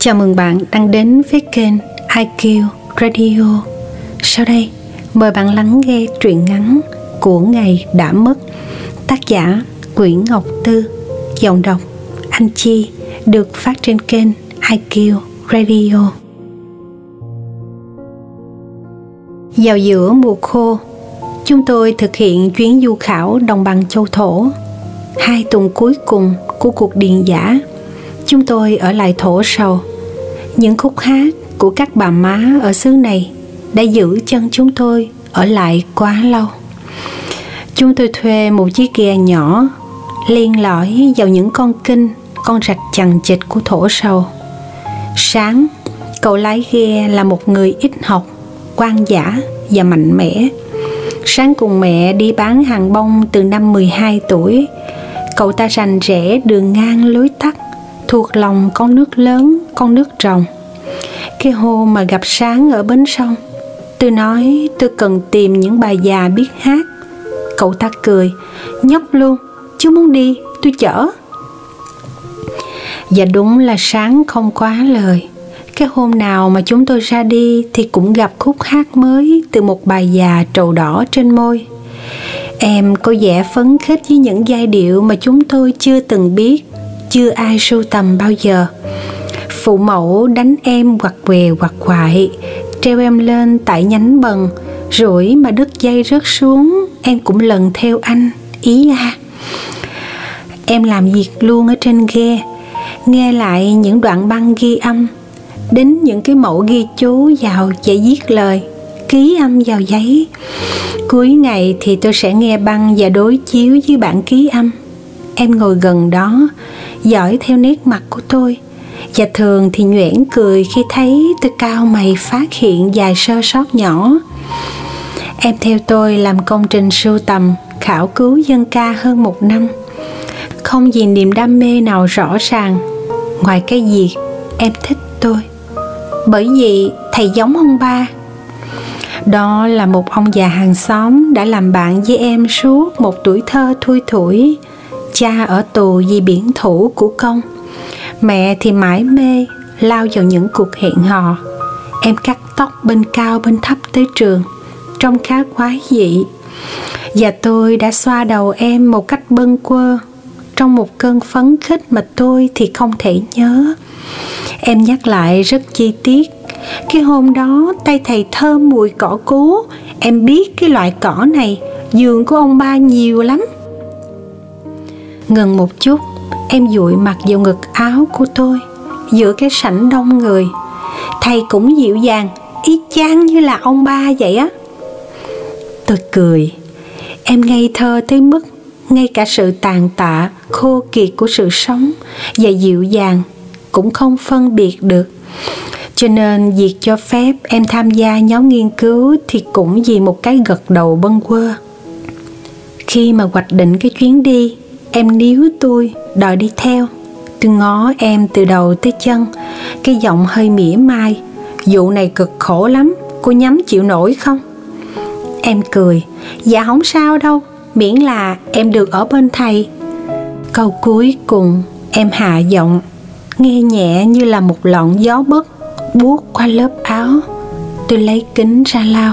Chào mừng bạn đang đến với kênh IQ Radio. Sau đây, mời bạn lắng nghe truyện ngắn Của Ngày Đã Mất, tác giả Nguyễn Ngọc Tư, giọng đọc Anh Chi, được phát trên kênh IQ Radio. Vào giữa mùa khô, chúng tôi thực hiện chuyến du khảo đồng bằng châu thổ. 2 tuần cuối cùng của cuộc điền dã, chúng tôi ở lại Thổ Sầu. Những khúc hát của các bà má ở xứ này đã giữ chân chúng tôi ở lại quá lâu. Chúng tôi thuê một chiếc ghe nhỏ, len lỏi vào những con kênh, con rạch chằng chịt của Thổ Sầu. Sáng, cậu lái ghe là một người ít học, quan dã và mạnh mẽ. Sáng cùng mẹ đi bán hàng bông từ năm 12 tuổi. Cậu ta rành rẽ đường ngang lối tắt, thuộc lòng con nước lớn, con nước rồng. Cái hôm mà gặp Sáng ở bến sông, tôi nói tôi cần tìm những bà già biết hát. Cậu ta cười: "Nhóc luôn, chú muốn đi, tôi chở." Và đúng là Sáng không quá lời. Cái hôm nào mà chúng tôi ra đi thì cũng gặp khúc hát mới từ một bà già trầu đỏ trên môi. Em có vẻ phấn khích với những giai điệu mà chúng tôi chưa từng biết, chưa ai sưu tầm bao giờ. Phụ mẫu đánh em quặt què quặt quại, treo em lên tại nhánh bần, rủi mà đứt dây rớt xuống, em cũng lần theo anh, ý à. Em làm việc luôn ở trên ghe, nghe lại những đoạn băng ghi âm, đến những cái mẫu ghi chú vào và viết lời, ký âm vào giấy. Cuối ngày thì tôi sẽ nghe băng và đối chiếu với bản ký âm. Em ngồi gần đó, dõi theo nét mặt của tôi, và thường thì nhoẻn cười khi thấy tôi cau mày phát hiện vài sơ sót nhỏ. Em theo tôi làm công trình sưu tầm, khảo cứu dân ca hơn 1 năm. Không vì niềm đam mê nào rõ ràng, ngoài cái việc em thích tôi. Bởi vì thầy giống ông ba. Đó là một ông già hàng xóm đã làm bạn với em suốt một tuổi thơ thui thủi. Cha ở tù vì biển thủ của công, mẹ thì mải mê lao vào những cuộc hẹn hò. Em cắt tóc bên cao bên thấp tới trường, trông khá quái dị. Và tôi đã xoa đầu em một cách bâng quơ, trong một cơn phấn khích mà tôi thì không thể nhớ. Em nhắc lại rất chi tiết. Cái hôm đó tay thầy thơm mùi cỏ cú. Em biết cái loại cỏ này vườn của ông ba nhiều lắm. Ngừng một chút, em dụi mặt vào ngực áo của tôi giữa cái sảnh đông người. Thầy cũng dịu dàng, y chang như là ông ba vậy á. Tôi cười. Em ngây thơ tới mức ngay cả sự tàn tạ, khô kiệt của sự sống và dịu dàng cũng không phân biệt được. Cho nên việc cho phép em tham gia nhóm nghiên cứu thì cũng vì một cái gật đầu bâng quơ. Khi mà hoạch định cái chuyến đi, em níu tôi đòi đi theo. Tôi ngó em từ đầu tới chân, cái giọng hơi mỉa mai: "Vụ này cực khổ lắm, cô nhắm chịu nổi không?" Em cười: "Dạ không sao đâu, miễn là em được ở bên thầy." Câu cuối cùng em hạ giọng, nghe nhẹ như là một lọn gió bấc buốt qua lớp áo. Tôi lấy kính ra lau.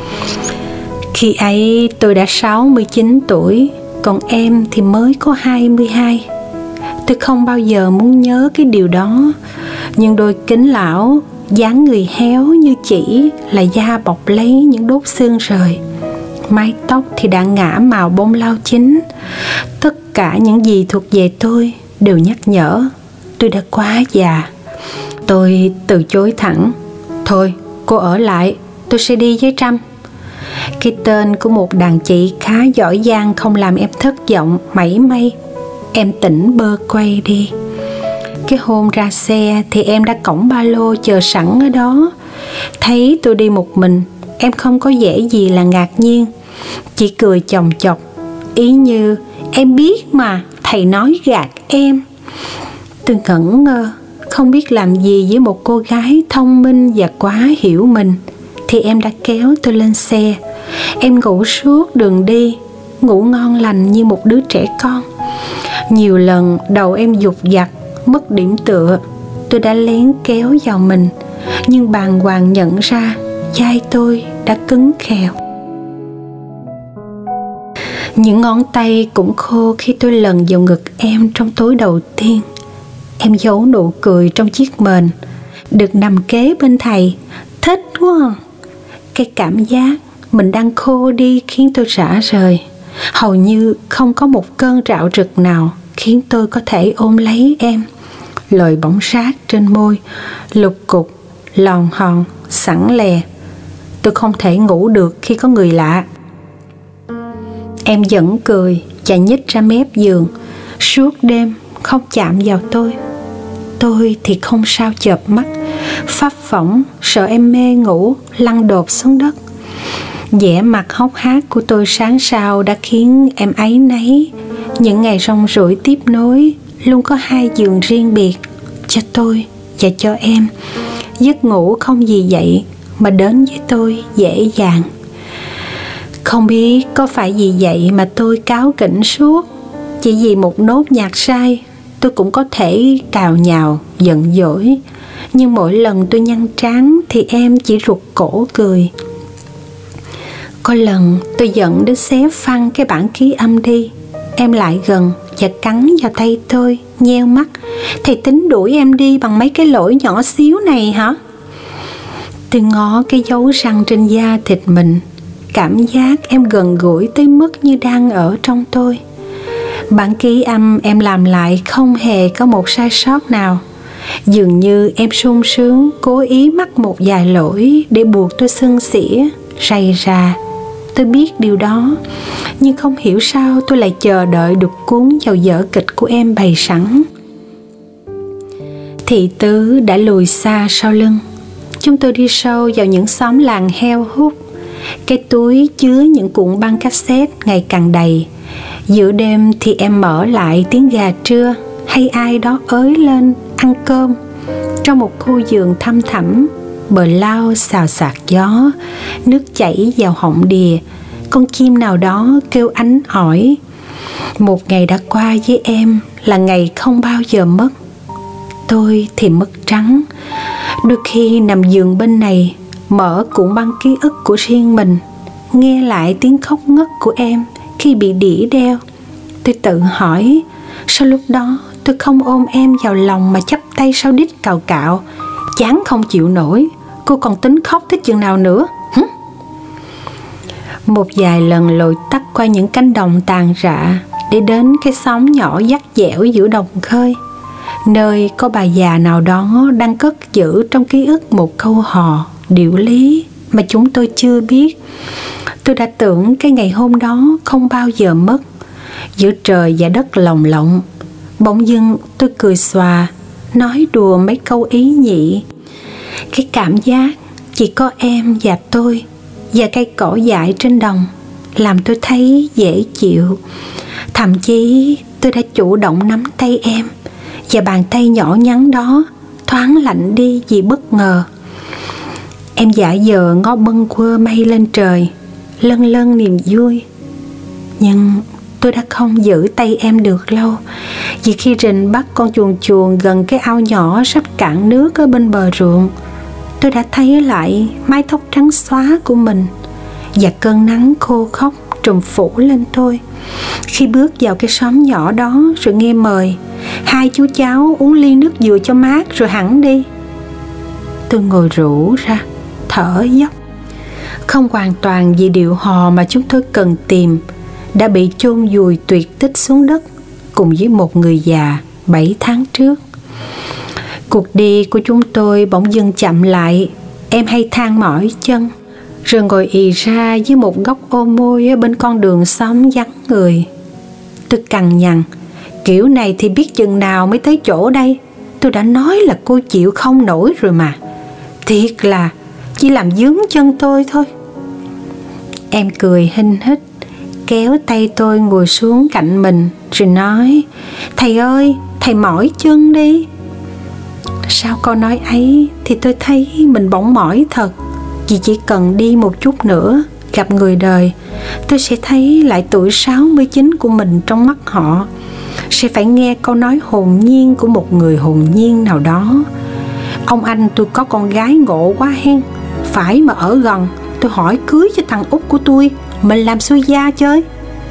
Khi ấy tôi đã 69 tuổi, còn em thì mới có 22. Tôi không bao giờ muốn nhớ cái điều đó. Nhưng đôi kính lão, dáng người héo như chỉ là da bọc lấy những đốt xương rời. Mái tóc thì đã ngả màu bông lau chín. Tất cả những gì thuộc về tôi đều nhắc nhở tôi đã quá già. Tôi từ chối thẳng: "Thôi, cô ở lại, tôi sẽ đi với Trâm." Cái tên của một đàn chị khá giỏi giang không làm em thất vọng mảy may. Em tỉnh bơ quay đi. Cái hôm ra xe thì em đã cõng ba lô chờ sẵn ở đó. Thấy tôi đi một mình, em không có vẻ gì là ngạc nhiên, chỉ cười chòng chọc, ý như em biết mà, thầy nói gạt em. Tôi ngẩn ngơ, không biết làm gì với một cô gái thông minh và quá hiểu mình. Thì em đã kéo tôi lên xe. Em ngủ suốt đường đi, ngủ ngon lành như một đứa trẻ con. Nhiều lần đầu em dụt dặt, mất điểm tựa. tôi đã lén kéo vào mình, nhưng bàng hoàng nhận ra vai tôi đã cứng khèo. Những ngón tay cũng khô khi tôi lần vào ngực em trong tối đầu tiên. Em giấu nụ cười trong chiếc mền. Được nằm kế bên thầy, thích quá. Cái cảm giác mình đang khô đi khiến tôi rã rời. Hầu như không có một cơn rạo rực nào khiến tôi có thể ôm lấy em. Lời bỏng rát trên môi, lục cục, lòn hòn, sẵn lè. Tôi không thể ngủ được khi có người lạ. Em vẫn cười và nhích ra mép giường. Suốt đêm không chạm vào tôi. Tôi thì không sao chợp mắt, phấp phỏng, sợ em mê ngủ, lăn đột xuống đất. Vẻ mặt hốc hác của tôi sáng sau đã khiến em áy náy. Những ngày rong ruổi tiếp nối, luôn có hai giường riêng biệt, cho tôi và cho em. Giấc ngủ không vì vậy mà đến với tôi dễ dàng. Không biết có phải vì vậy mà tôi cáu kỉnh suốt. Chỉ vì một nốt nhạc sai, tôi cũng có thể cào nhào, giận dỗi. Nhưng mỗi lần tôi nhăn trán thì em chỉ rụt cổ cười. Có lần tôi giận đến xé phăng cái bản ký âm đi. Em lại gần và cắn vào tay tôi, nheo mắt. Thầy tính đuổi em đi bằng mấy cái lỗi nhỏ xíu này hả? Tôi ngó cái dấu răng trên da thịt mình. Cảm giác em gần gũi tới mức như đang ở trong tôi. Bản ký âm em làm lại không hề có một sai sót nào. Dường như em sung sướng cố ý mắc một vài lỗi để buộc tôi xưng xỉa, rầy rà. Tôi biết điều đó, nhưng không hiểu sao tôi lại chờ đợi được cuốn vào vở kịch của em bày sẵn. Thị tứ đã lùi xa sau lưng. Chúng tôi đi sâu vào những xóm làng heo hút. Cái túi chứa những cuộn băng cassette ngày càng đầy. Giữa đêm thì em mở lại tiếng gà trưa hay ai đó ới lên ăn cơm. Trong một khu vườn thăm thẳm, bờ lao xào xạc gió, nước chảy vào họng đìa, con chim nào đó kêu ánh ỏi. Một ngày đã qua với em là ngày không bao giờ mất. Tôi thì mất trắng. Đôi khi nằm giường bên này, mở cuộn băng ký ức của riêng mình, nghe lại tiếng khóc ngất của em khi bị đỉa đeo. Tôi tự hỏi, sao lúc đó tôi không ôm em vào lòng mà chắp tay sau đít cào cạo. Chán không chịu nổi, cô còn tính khóc tới chừng nào nữa? Một vài lần lội tắt qua những cánh đồng tàn rã để đến cái xóm nhỏ dắt dẻo giữa đồng khơi, nơi có bà già nào đó đang cất giữ trong ký ức một câu hò điệu lý mà chúng tôi chưa biết. Tôi đã tưởng cái ngày hôm đó không bao giờ mất. Giữa trời và đất lồng lộng, bỗng dưng tôi cười xòa, nói đùa mấy câu ý nhị. Cái cảm giác chỉ có em và tôi và cây cỏ dại trên đồng làm tôi thấy dễ chịu. Thậm chí tôi đã chủ động nắm tay em, và bàn tay nhỏ nhắn đó thoáng lạnh đi vì bất ngờ. Em giả vờ ngó bâng quơ mây lên trời, lân lân niềm vui. Nhưng tôi đã không giữ tay em được lâu, vì khi rình bắt con chuồn chuồn gần cái ao nhỏ sắp cạn nước ở bên bờ ruộng, tôi đã thấy lại mái tóc trắng xóa của mình, và cơn nắng khô khốc trùm phủ lên tôi. Khi bước vào cái xóm nhỏ đó rồi nghe mời, hai chú cháu uống ly nước dừa cho mát rồi hẳn đi. Tôi ngồi rũ ra, thở dốc. Không hoàn toàn vì điệu hò mà chúng tôi cần tìm đã bị chôn vùi tuyệt tích xuống đất cùng với một người già 7 tháng trước. Cuộc đi của chúng tôi bỗng dưng chậm lại. Em hay than mỏi chân, rồi ngồi ì ra với một góc ôm môi ở bên con đường xóm vắng người. Tôi cằn nhằn, kiểu này thì biết chừng nào mới tới chỗ đây. Tôi đã nói là cô chịu không nổi rồi mà. Thiệt là chỉ làm vướng chân tôi thôi. Em cười hinh hít, kéo tay tôi ngồi xuống cạnh mình rồi nói, thầy ơi, thầy mỏi chân đi. Sau câu nói ấy thì tôi thấy mình bỗng mỏi thật. Vì chỉ cần đi một chút nữa, gặp người đời, tôi sẽ thấy lại tuổi 69 của mình trong mắt họ. Sẽ phải nghe câu nói hồn nhiên của một người hồn nhiên nào đó, Ông anh tôi có con gái ngộ quá hen. Phải mà ở gần, tôi hỏi cưới cho thằng út của tôi, mình làm xuôi gia chơi.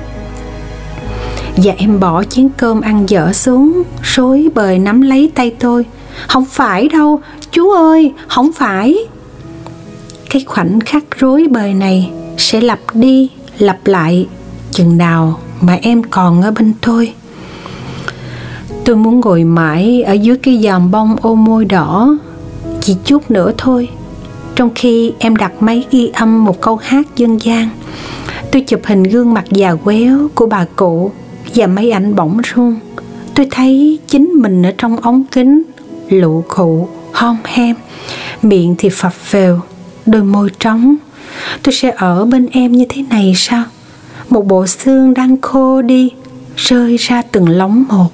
Và em bỏ chén cơm ăn dở xuống, rối bời nắm lấy tay tôi. Không phải đâu, chú ơi, không phải. Cái khoảnh khắc rối bời này sẽ lặp đi, lặp lại chừng nào mà em còn ở bên tôi. Tôi muốn ngồi mãi ở dưới cái giòm bông ô môi đỏ, chỉ chút nữa thôi. Trong khi em đặt máy ghi âm một câu hát dân gian, tôi chụp hình gương mặt già quéo của bà cụ và máy ảnh bỗng rung. Tôi thấy chính mình ở trong ống kính, lụ khụ, hom hem, miệng thì phập phều, đôi môi trống. Tôi sẽ ở bên em như thế này sao? Một bộ xương đang khô đi, rơi ra từng lóng một.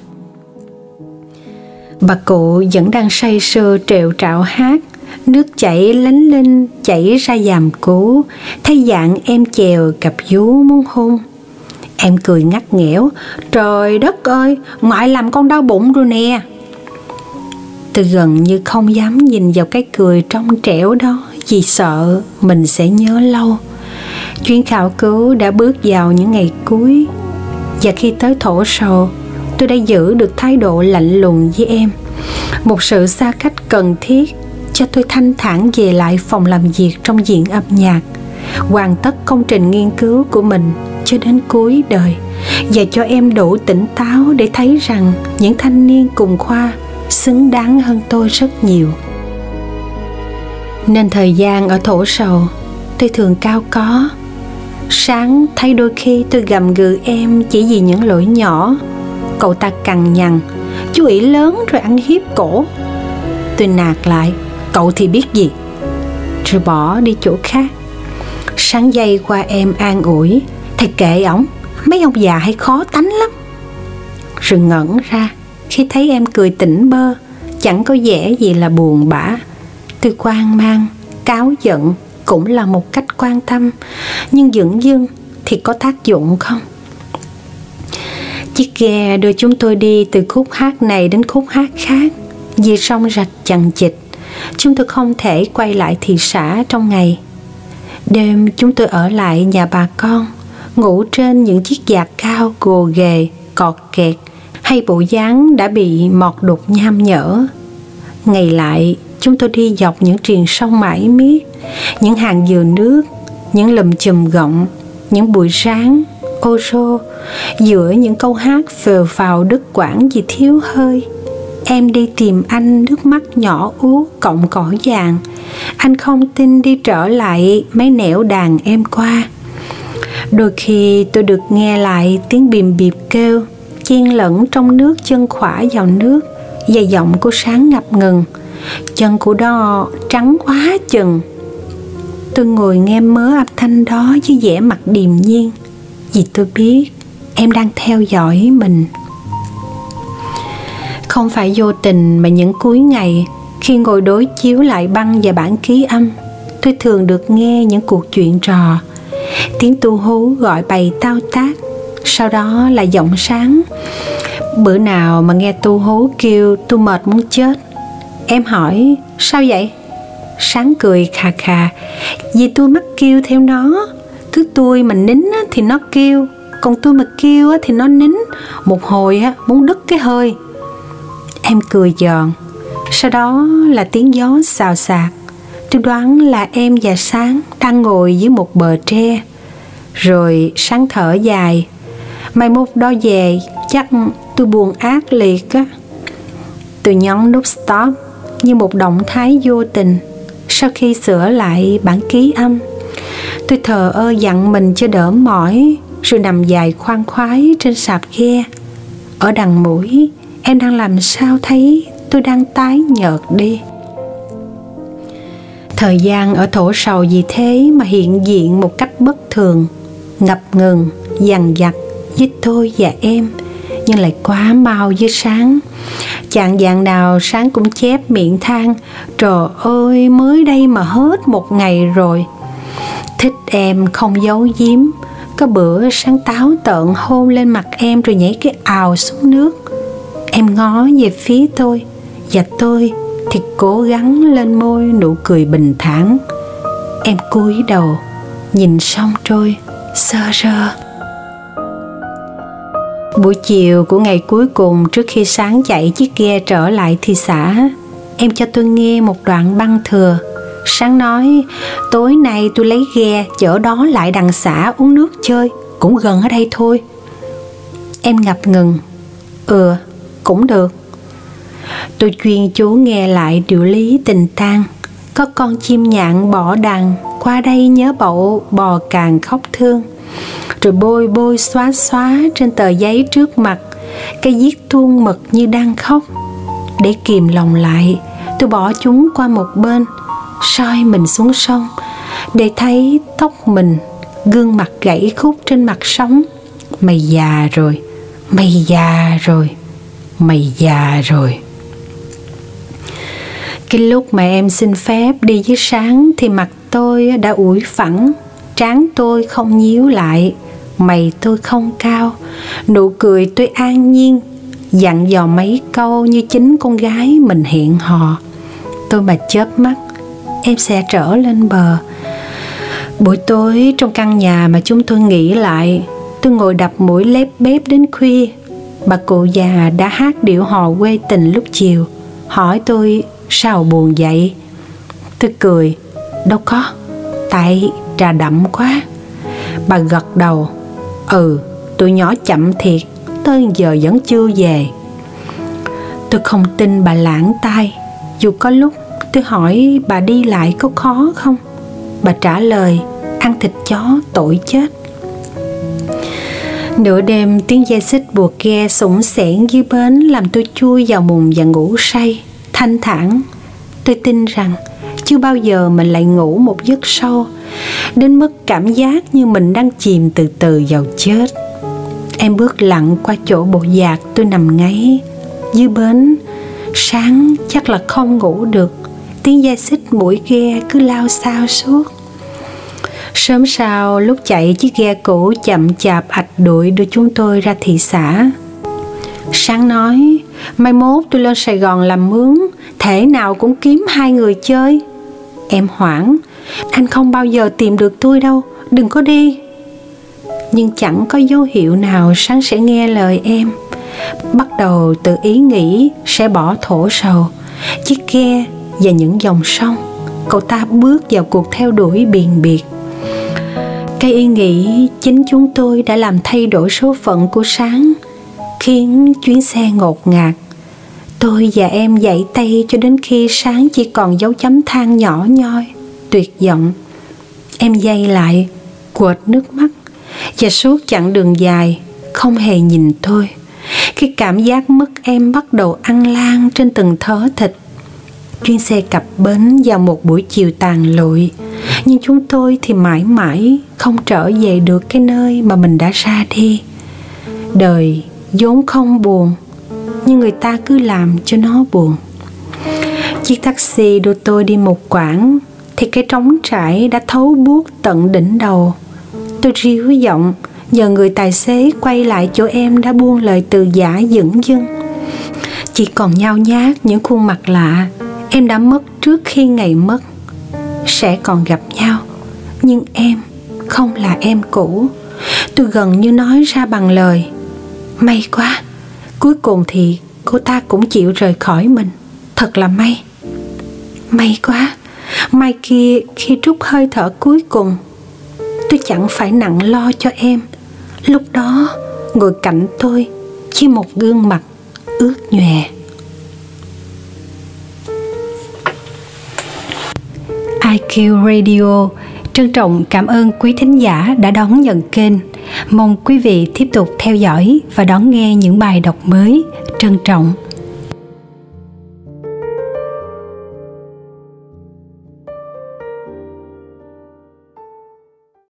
Bà cụ vẫn đang say sưa trèo trạo hát, nước chảy lánh linh chảy ra dàm cú, thấy dạng em chèo cặp vú muốn hôn. Em cười ngắt nghẽo, trời đất ơi, ngoại làm con đau bụng rồi nè. Tôi gần như không dám nhìn vào cái cười trong trẻo đó, vì sợ mình sẽ nhớ lâu. Chuyến khảo cứu đã bước vào những ngày cuối, và khi tới Thổ Sầu, tôi đã giữ được thái độ lạnh lùng với em, một sự xa cách cần thiết cho tôi thanh thản về lại phòng làm việc trong viện âm nhạc, hoàn tất công trình nghiên cứu của mình cho đến cuối đời, và cho em đủ tỉnh táo để thấy rằng những thanh niên cùng khoa xứng đáng hơn tôi rất nhiều. Nên thời gian ở Thổ Sầu tôi thường cao có. Sáng thấy đôi khi tôi gầm gừ em chỉ vì những lỗi nhỏ. Cậu ta cằn nhằn, chú ỷ lớn rồi ăn hiếp cổ. Tôi nạt lại, cậu thì biết gì, rồi bỏ đi chỗ khác. Sáng dây qua em an ủi, thầy kệ ổng, mấy ông già hay khó tánh lắm. Rồi ngẩn ra khi thấy em cười tỉnh bơ, chẳng có vẻ gì là buồn bã. Tôi hoang mang, cáu giận cũng là một cách quan tâm, nhưng dửng dưng thì có tác dụng không? Chiếc ghe đưa chúng tôi đi từ khúc hát này đến khúc hát khác, vì sông rạch chằng chịt. Chúng tôi không thể quay lại thị xã trong ngày. Đêm chúng tôi ở lại nhà bà con, ngủ trên những chiếc giạc cao gồ ghề, cọt kẹt, hay bộ dáng đã bị mọt đục nham nhở. Ngày lại, chúng tôi đi dọc những triền sông mãi miết, những hàng dừa nước, những lùm chùm gọng, những bụi ráng, ô rô, giữa những câu hát phều phào đứt quãng vì thiếu hơi. Em đi tìm anh, nước mắt nhỏ ú cọng cỏ vàng. Anh không tin đi trở lại mấy nẻo đàn em qua. Đôi khi tôi được nghe lại tiếng bìm bịp kêu, chen lẫn trong nước chân khỏa vào nước, và giọng của Sáng ngập ngừng, chân của đó trắng quá chừng. Tôi ngồi nghe mớ âm thanh đó với vẻ mặt điềm nhiên, vì tôi biết em đang theo dõi mình. Không phải vô tình mà những cuối ngày, khi ngồi đối chiếu lại băng và bản ký âm, tôi thường được nghe những cuộc chuyện trò. Tiếng tu hú gọi bày tao tác, sau đó là giọng Sáng. Bữa nào mà nghe tu hú kêu tôi mệt muốn chết. Em hỏi, sao vậy? Sáng cười khà khà, vì tôi mắc kêu theo nó. Cứ tôi mà nín thì nó kêu, còn tôi mà kêu thì nó nín. Một hồi muốn đứt cái hơi. Em cười giòn. Sau đó là tiếng gió xào xạc. Tôi đoán là em và Sáng đang ngồi dưới một bờ tre. Rồi Sáng thở dài, mai mốt đó về chắc tôi buồn ác liệt á. Tôi nhấn nút stop như một động thái vô tình. Sau khi sửa lại bản ký âm, tôi thờ ơ dặn mình cho đỡ mỏi, rồi nằm dài khoan khoái trên sạp ghe. Ở đằng mũi, em đang làm sao thấy tôi đang tái nhợt đi. Thời gian ở Thổ Sầu vì thế mà hiện diện một cách bất thường, ngập ngừng, dằn vặt với tôi và em, nhưng lại quá mau với Sáng. Chạng vạng nào Sáng cũng chép miệng than, trời ơi, mới đây mà hết một ngày rồi. Thích em không giấu giếm. Có bữa Sáng táo tợn hôn lên mặt em rồi nhảy cái ào xuống nước. Em ngó về phía tôi, và tôi thì cố gắng lên môi nụ cười bình thản. Em cúi đầu nhìn sông trôi sơ rơ. Buổi chiều của ngày cuối cùng trước khi Sáng chạy chiếc ghe trở lại thị xã, em cho tôi nghe một đoạn băng thừa. Sáng nói, tối nay tôi lấy ghe chở đó lại đằng xã uống nước chơi, cũng gần ở đây thôi. Em ngập ngừng, cũng được. Tôi chuyên chú nghe lại điệu lý tình tang. Có con chim nhạn bỏ đàn qua đây nhớ bậu bò càng khóc thương, rồi bôi bôi xóa xóa trên tờ giấy trước mặt cái viết tuôn mực như đang khóc. Để kìm lòng lại, tôi bỏ chúng qua một bên, soi mình xuống sông để thấy tóc mình, gương mặt gãy khúc trên mặt sóng. Mày già rồi, mày già rồi, mày già rồi. Cái lúc mà em xin phép đi với Sáng thì mặt tôi đã ủi phẳng, trán tôi không nhíu lại, mày tôi không cao, nụ cười tôi an nhiên, dặn dò mấy câu như chính con gái mình hẹn hò. Tôi mà chớp mắt, em sẽ trở lên bờ. Buổi tối trong căn nhà mà chúng tôi nghỉ lại, tôi ngồi đập mũi lép bép đến khuya. Bà cụ già đã hát điệu hò quê tình lúc chiều, hỏi tôi sao buồn vậy. Tôi cười, đâu có, tại trà đậm quá. Bà gật đầu, tụi nhỏ chậm thiệt, tới giờ vẫn chưa về. Tôi không tin bà lãng tai, dù có lúc tôi hỏi bà đi lại có khó không. Bà trả lời, ăn thịt chó tội chết. Nửa đêm tiếng dây xích buộc ghe xủng xẻn dưới bến làm tôi chui vào mùng và ngủ say, thanh thản. Tôi tin rằng chưa bao giờ mình lại ngủ một giấc sâu đến mức cảm giác như mình đang chìm từ từ vào chết. Em bước lặng qua chỗ bộ dạc tôi nằm ngáy dưới bến. Sáng chắc là không ngủ được, tiếng dây xích mũi ghe cứ lao xao suốt. Sớm sau lúc chạy chiếc ghe cũ chậm chạp ạch đuổi đưa chúng tôi ra thị xã. Sáng nói, mai mốt tôi lên Sài Gòn làm mướn, thể nào cũng kiếm 2 người chơi. Em hoảng, anh không bao giờ tìm được tôi đâu, đừng có đi. Nhưng chẳng có dấu hiệu nào Sáng sẽ nghe lời em. Bắt đầu từ ý nghĩ sẽ bỏ thổ sầu, chiếc ghe và những dòng sông, cậu ta bước vào cuộc theo đuổi biền biệt. Cái ý nghĩ chính chúng tôi đã làm thay đổi số phận của Sáng, khiến chuyến xe ngột ngạt. Tôi và em dãy tay cho đến khi Sáng chỉ còn dấu chấm than nhỏ nhoi, tuyệt vọng. Em giây lại, quệt nước mắt, và suốt chặng đường dài không hề nhìn tôi. Cái cảm giác mất em bắt đầu ăn lan trên từng thớ thịt. Chuyến xe cập bến vào một buổi chiều tàn lụi, nhưng chúng tôi thì mãi mãi không trở về được cái nơi mà mình đã ra đi. Đời vốn không buồn, nhưng người ta cứ làm cho nó buồn. Chiếc taxi đưa tôi đi một quãng thì cái trống trải đã thấu buốt tận đỉnh đầu. Tôi ríu giọng nhờ người tài xế quay lại chỗ em đã buông lời từ giã dửng dưng. Chỉ còn nhao nhát những khuôn mặt lạ. Em đã mất trước khi ngày mất. Sẽ còn gặp nhau, nhưng em không là em cũ. Tôi gần như nói ra bằng lời, may quá, cuối cùng thì cô ta cũng chịu rời khỏi mình. Thật là may. May quá, mai kia khi trút hơi thở cuối cùng, tôi chẳng phải nặng lo cho em. Lúc đó ngồi cạnh tôi chỉ một gương mặt ướt nhòe. IQ Radio trân trọng cảm ơn quý thính giả đã đón nhận kênh. Mong quý vị tiếp tục theo dõi và đón nghe những bài đọc mới. Trân trọng.